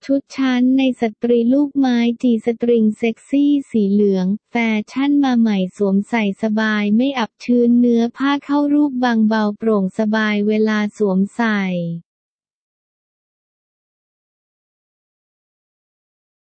ชุดชั้นในสตรีลูกไม้จีสตริงเซ็กซี่สีเหลืองแฟชั่นมาใหม่สวมใส่สบายไม่อับชื้นเนื้อผ้าเข้ารูปบางเบาโปร่งสบายเวลาสวมใส่